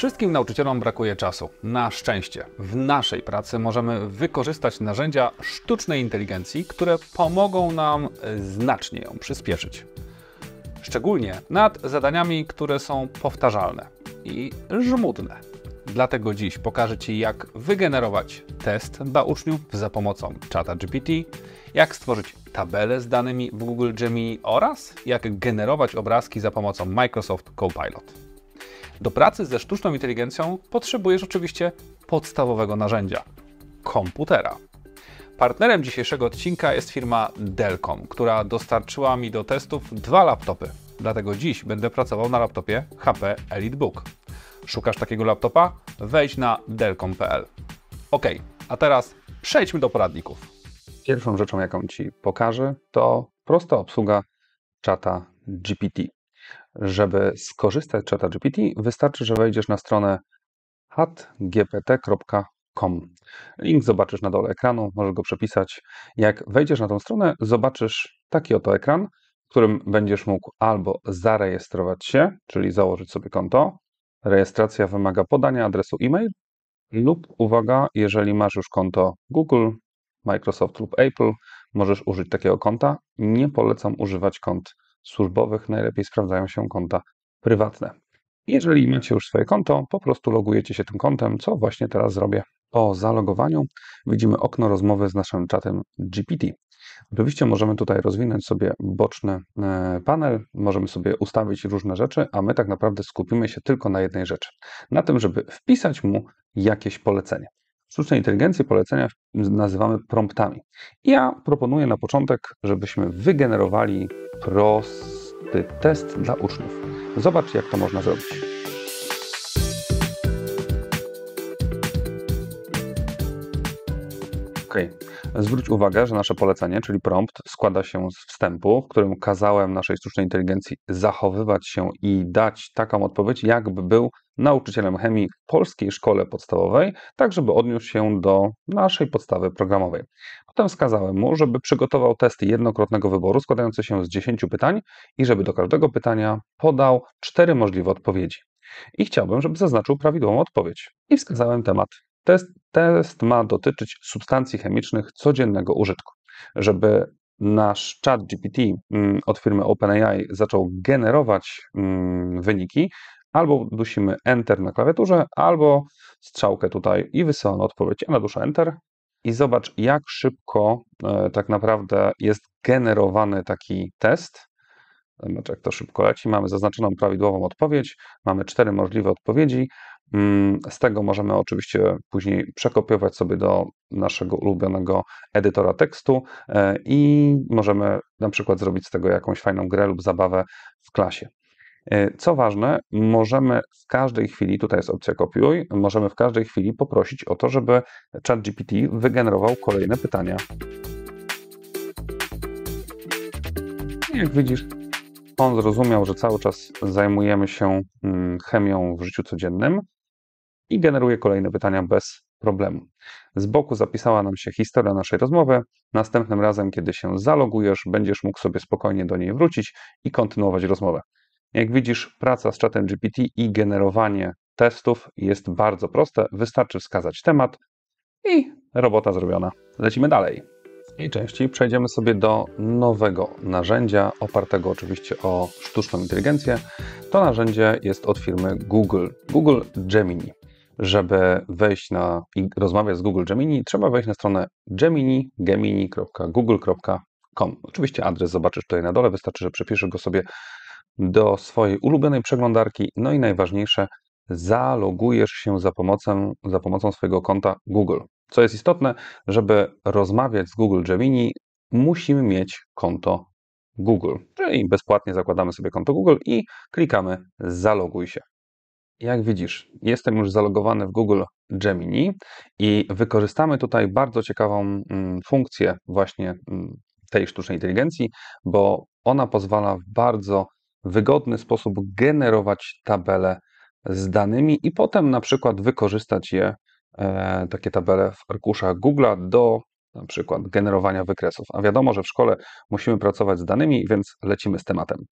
Wszystkim nauczycielom brakuje czasu. Na szczęście w naszej pracy możemy wykorzystać narzędzia sztucznej inteligencji, które pomogą nam znacznie ją przyspieszyć. Szczególnie nad zadaniami, które są powtarzalne i żmudne. Dlatego dziś pokażę Ci, jak wygenerować test dla uczniów za pomocą ChatGPT, jak stworzyć tabelę z danymi w Google Gemini oraz jak generować obrazki za pomocą Microsoft Copilot. Do pracy ze sztuczną inteligencją potrzebujesz oczywiście podstawowego narzędzia – komputera. Partnerem dzisiejszego odcinka jest firma Dellcom, która dostarczyła mi do testów 2 laptopy. Dlatego dziś będę pracował na laptopie HP EliteBook. Szukasz takiego laptopa? Wejdź na dellcom.pl. Ok, a teraz przejdźmy do poradników. Pierwszą rzeczą, jaką Ci pokażę, to prosta obsługa czata GPT. Żeby skorzystać z czata GPT, wystarczy, że wejdziesz na stronę chatgpt.com. Link zobaczysz na dole ekranu, możesz go przepisać. Jak wejdziesz na tą stronę, zobaczysz taki oto ekran, w którym będziesz mógł albo zarejestrować się, czyli założyć sobie konto. Rejestracja wymaga podania adresu e-mail lub, uwaga, jeżeli masz już konto Google, Microsoft lub Apple, możesz użyć takiego konta. Nie polecam używać kont służbowych, najlepiej sprawdzają się konta prywatne. Jeżeli macie już swoje konto, po prostu logujecie się tym kontem, co właśnie teraz zrobię. Po zalogowaniu widzimy okno rozmowy z naszym czatem GPT. Oczywiście możemy tutaj rozwinąć sobie boczny panel, możemy sobie ustawić różne rzeczy, a my tak naprawdę skupimy się tylko na jednej rzeczy. Na tym, żeby wpisać mu jakieś polecenie. W sztucznej inteligencji polecenia nazywamy promptami. Ja proponuję na początek, żebyśmy wygenerowali prosty test dla uczniów. Zobacz, jak to można zrobić. OK. Zwróć uwagę, że nasze polecenie, czyli prompt, składa się z wstępu, w którym kazałem naszej sztucznej inteligencji zachowywać się i dać taką odpowiedź, jakby był nauczycielem chemii w polskiej szkole podstawowej, tak żeby odniósł się do naszej podstawy programowej. Potem wskazałem mu, żeby przygotował test jednokrotnego wyboru składający się z 10 pytań i żeby do każdego pytania podał 4 możliwe odpowiedzi. I chciałbym, żeby zaznaczył prawidłową odpowiedź. I wskazałem temat. Test ma dotyczyć substancji chemicznych codziennego użytku. Żeby nasz chat GPT od firmy OpenAI zaczął generować wyniki, albo dusimy Enter na klawiaturze, albo strzałkę tutaj i wysyłamy odpowiedź. Ja naduszę Enter i zobacz, jak szybko tak naprawdę jest generowany taki test. Zobacz, jak to szybko leci. Mamy zaznaczoną prawidłową odpowiedź, mamy 4 możliwe odpowiedzi. Z tego możemy oczywiście później przekopiować sobie do naszego ulubionego edytora tekstu i możemy na przykład zrobić z tego jakąś fajną grę lub zabawę w klasie. Co ważne, możemy w każdej chwili, tutaj jest opcja kopiuj, możemy w każdej chwili poprosić o to, żeby ChatGPT wygenerował kolejne pytania. Jak widzisz, on zrozumiał, że cały czas zajmujemy się chemią w życiu codziennym i generuje kolejne pytania bez problemu. Z boku zapisała nam się historia naszej rozmowy. Następnym razem, kiedy się zalogujesz, będziesz mógł sobie spokojnie do niej wrócić i kontynuować rozmowę. Jak widzisz, praca z czatem GPT i generowanie testów jest bardzo proste. Wystarczy wskazać temat i robota zrobiona. Lecimy dalej. W tej części przejdziemy sobie do nowego narzędzia, opartego oczywiście o sztuczną inteligencję. To narzędzie jest od firmy Google, Google Gemini. Żeby wejść i rozmawiać z Google Gemini, trzeba wejść na stronę gemini.google.com. Oczywiście adres zobaczysz tutaj na dole, wystarczy, że przepiszesz go sobie do swojej ulubionej przeglądarki. No i najważniejsze, zalogujesz się za pomocą swojego konta Google. Co jest istotne, żeby rozmawiać z Google Gemini, musimy mieć konto Google. Czyli bezpłatnie zakładamy sobie konto Google i klikamy zaloguj się. Jak widzisz, jestem już zalogowany w Google Gemini i wykorzystamy tutaj bardzo ciekawą funkcję właśnie tej sztucznej inteligencji, bo ona pozwala w bardzo wygodny sposób generować tabele z danymi i potem na przykład wykorzystać takie tabele w arkuszach Google'a do na przykład generowania wykresów. A wiadomo, że w szkole musimy pracować z danymi, więc lecimy z tematem.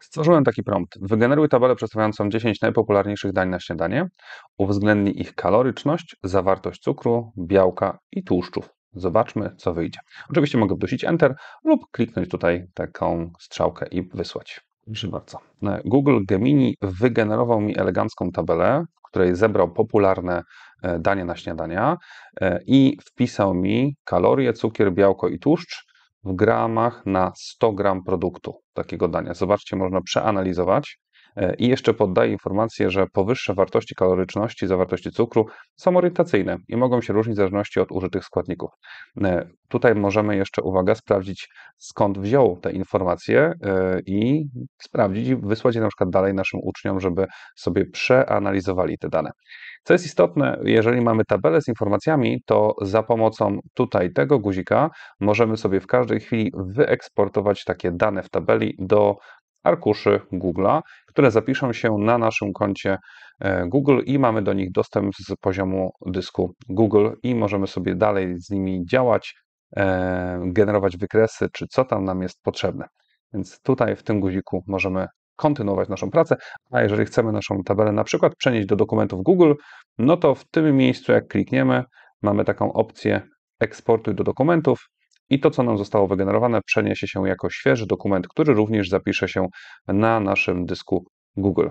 Stworzyłem taki prompt. Wygeneruj tabelę przedstawiającą 10 najpopularniejszych dań na śniadanie. Uwzględnij ich kaloryczność, zawartość cukru, białka i tłuszczów. Zobaczmy, co wyjdzie. Oczywiście mogę wdusić Enter lub kliknąć tutaj taką strzałkę i wysłać. Proszę bardzo. Google Gemini wygenerował mi elegancką tabelę, w której zebrał popularne dania na śniadania i wpisał mi kalorie, cukier, białko i tłuszcz w gramach na 100 gram produktu takiego dania. Zobaczcie, można przeanalizować i jeszcze poddaję informację, że powyższe wartości kaloryczności, zawartości cukru są orientacyjne i mogą się różnić w zależności od użytych składników. Tutaj możemy jeszcze, uwaga, sprawdzić, skąd wziął te informacje i sprawdzić i wysłać je na przykład dalej naszym uczniom, żeby sobie przeanalizowali te dane. Co jest istotne, jeżeli mamy tabelę z informacjami, to za pomocą tutaj tego guzika możemy sobie w każdej chwili wyeksportować takie dane w tabeli do arkuszy Google'a, które zapiszą się na naszym koncie Google i mamy do nich dostęp z poziomu dysku Google i możemy sobie dalej z nimi działać, generować wykresy, czy co tam nam jest potrzebne. Więc tutaj w tym guziku możemy kontynuować naszą pracę, a jeżeli chcemy naszą tabelę na przykład przenieść do dokumentów Google, no to w tym miejscu, jak klikniemy, mamy taką opcję eksportuj do dokumentów i to, co nam zostało wygenerowane, przeniesie się jako świeży dokument, który również zapisze się na naszym dysku Google.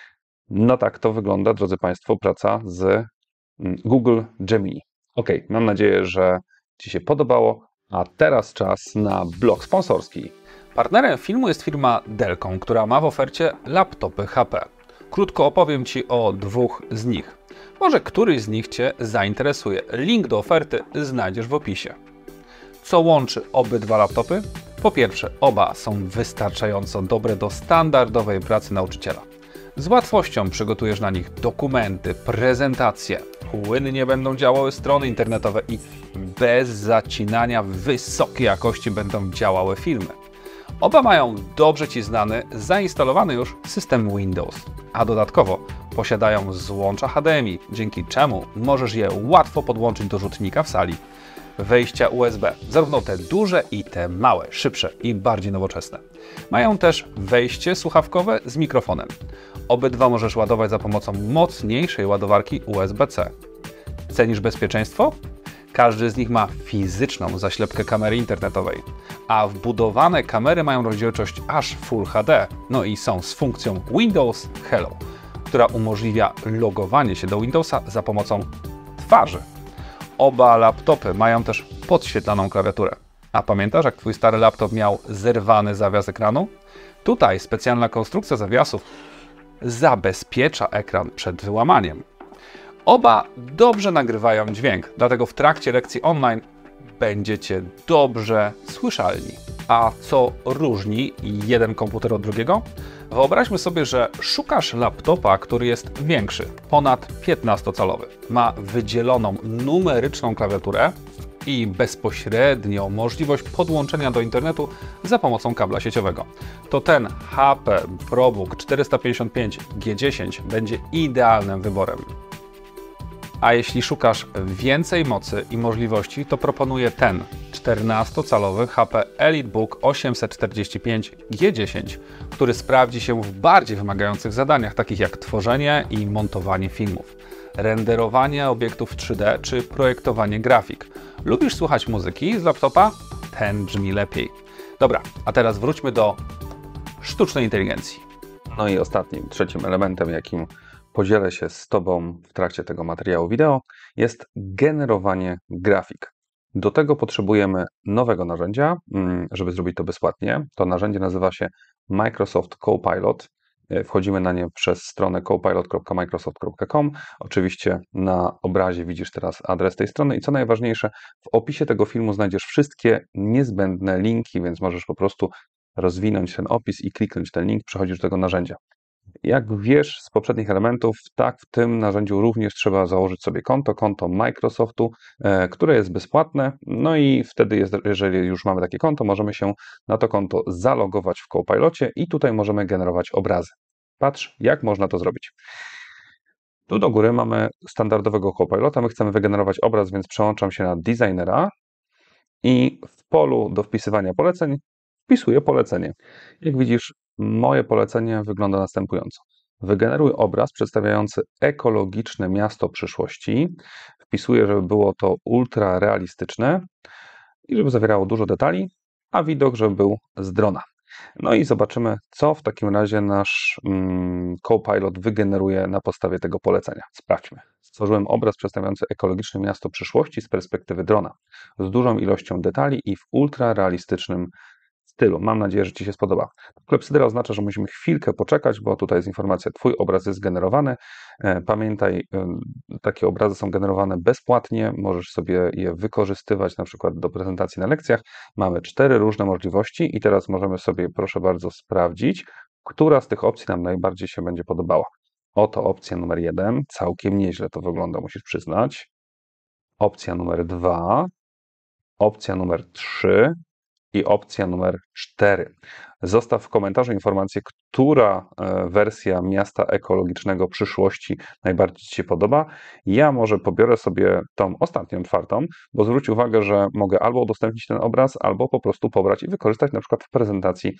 No tak to wygląda, drodzy Państwo, praca z Google Gemini. Ok, mam nadzieję, że Ci się podobało, a teraz czas na blok sponsorski. Partnerem filmu jest firma Delcom, która ma w ofercie laptopy HP. Krótko opowiem Ci o dwóch z nich. Może któryś z nich Cię zainteresuje. Link do oferty znajdziesz w opisie. Co łączy obydwa laptopy? Po pierwsze, oba są wystarczająco dobre do standardowej pracy nauczyciela. Z łatwością przygotujesz na nich dokumenty, prezentacje, płynnie będą działały strony internetowe i bez zacinania wysokiej jakości będą działały filmy. Oba mają dobrze Ci znany, zainstalowany już system Windows, a dodatkowo posiadają złącza HDMI, dzięki czemu możesz je łatwo podłączyć do rzutnika w sali. Wejścia USB, zarówno te duże i te małe, szybsze i bardziej nowoczesne. Mają też wejście słuchawkowe z mikrofonem. Obydwa możesz ładować za pomocą mocniejszej ładowarki USB-C. Cenisz bezpieczeństwo? Każdy z nich ma fizyczną zaślepkę kamery internetowej, a wbudowane kamery mają rozdzielczość aż Full HD, no i są z funkcją Windows Hello, która umożliwia logowanie się do Windowsa za pomocą twarzy. Oba laptopy mają też podświetlaną klawiaturę. A pamiętasz, jak Twój stary laptop miał zerwany zawias ekranu? Tutaj specjalna konstrukcja zawiasów zabezpiecza ekran przed wyłamaniem. Oba dobrze nagrywają dźwięk, dlatego w trakcie lekcji online będziecie dobrze słyszalni. A co różni jeden komputer od drugiego? Wyobraźmy sobie, że szukasz laptopa, który jest większy, ponad 15-calowy. Ma wydzieloną numeryczną klawiaturę i bezpośrednio możliwość podłączenia do internetu za pomocą kabla sieciowego. To ten HP ProBook 455 G10 będzie idealnym wyborem. A jeśli szukasz więcej mocy i możliwości, to proponuję ten 14-calowy HP EliteBook 845 G10, który sprawdzi się w bardziej wymagających zadaniach, takich jak tworzenie i montowanie filmów, renderowanie obiektów 3D czy projektowanie grafik. Lubisz słuchać muzyki z laptopa? Ten brzmi lepiej. Dobra, a teraz wróćmy do sztucznej inteligencji. No i ostatnim, trzecim elementem, jakim podzielę się z Tobą w trakcie tego materiału wideo, jest generowanie grafik. Do tego potrzebujemy nowego narzędzia, żeby zrobić to bezpłatnie. To narzędzie nazywa się Microsoft Copilot. Wchodzimy na nie przez stronę copilot.microsoft.com. Oczywiście na obrazie widzisz teraz adres tej strony i co najważniejsze, w opisie tego filmu znajdziesz wszystkie niezbędne linki, więc możesz po prostu rozwinąć ten opis i kliknąć ten link, przechodzisz do tego narzędzia. Jak wiesz z poprzednich elementów, tak w tym narzędziu również trzeba założyć sobie konto Microsoftu, które jest bezpłatne, no i wtedy, jeżeli już mamy takie konto, możemy się na to konto zalogować w Copilocie i tutaj możemy generować obrazy. Patrz, jak można to zrobić. Tu do góry mamy standardowego Copilota, my chcemy wygenerować obraz, więc przełączam się na designera i w polu do wpisywania poleceń wpisuję polecenie. Jak widzisz, moje polecenie wygląda następująco. Wygeneruj obraz przedstawiający ekologiczne miasto przyszłości. Wpisuję, żeby było to ultra realistyczne i żeby zawierało dużo detali, a widok, żeby był z drona. No i zobaczymy, co w takim razie nasz Copilot wygeneruje na podstawie tego polecenia. Sprawdźmy. Stworzyłem obraz przedstawiający ekologiczne miasto przyszłości z perspektywy drona, z dużą ilością detali i w ultrarealistycznym stylu. Mam nadzieję, że Ci się spodoba. Klepsydra oznacza, że musimy chwilkę poczekać, bo tutaj jest informacja, Twój obraz jest generowany. Pamiętaj, takie obrazy są generowane bezpłatnie, możesz sobie je wykorzystywać na przykład do prezentacji na lekcjach. Mamy 4 różne możliwości i teraz możemy sobie, proszę bardzo, sprawdzić, która z tych opcji nam najbardziej się będzie podobała. Oto opcja numer 1, całkiem nieźle to wygląda, musisz przyznać. Opcja numer 2, opcja numer 3, i opcja numer 4. Zostaw w komentarzu informację, która wersja miasta ekologicznego przyszłości najbardziej Ci się podoba. Ja może pobiorę sobie tą ostatnią, 4, bo zwróć uwagę, że mogę albo udostępnić ten obraz, albo po prostu pobrać i wykorzystać na przykład w prezentacji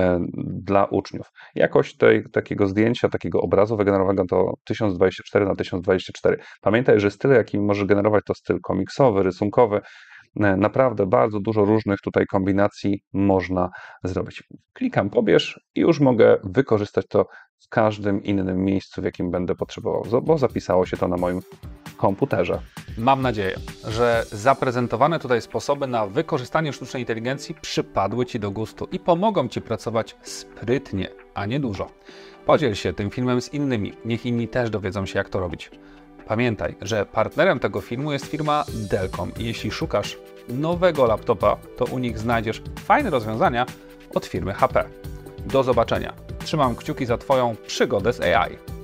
dla uczniów. Jakość takiego zdjęcia, takiego obrazu wygenerowanego to 1024 na 1024. Pamiętaj, że styl, jaki możesz generować, to styl komiksowy, rysunkowy. Naprawdę bardzo dużo różnych tutaj kombinacji można zrobić. Klikam pobierz i już mogę wykorzystać to w każdym innym miejscu, w jakim będę potrzebował, bo zapisało się to na moim komputerze. Mam nadzieję, że zaprezentowane tutaj sposoby na wykorzystanie sztucznej inteligencji przypadły Ci do gustu i pomogą Ci pracować sprytnie, a nie dużo. Podziel się tym filmem z innymi, niech inni też dowiedzą się, jak to robić. Pamiętaj, że partnerem tego filmu jest firma Dellcom i jeśli szukasz nowego laptopa, to u nich znajdziesz fajne rozwiązania od firmy HP. Do zobaczenia. Trzymam kciuki za Twoją przygodę z AI.